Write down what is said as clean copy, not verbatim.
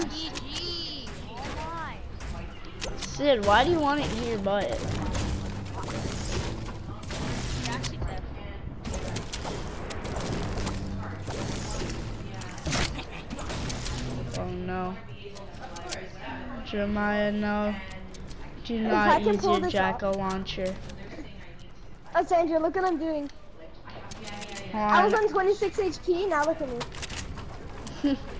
GG. Oh my. Sid, why do you want it in your butt? Actually, Steph. Oh no. Jeremiah, no. Do I not can use pull your this Jacko launcher. Oh, Sandra, look what I'm doing. Hold I was on. on 26 HP, now look at me.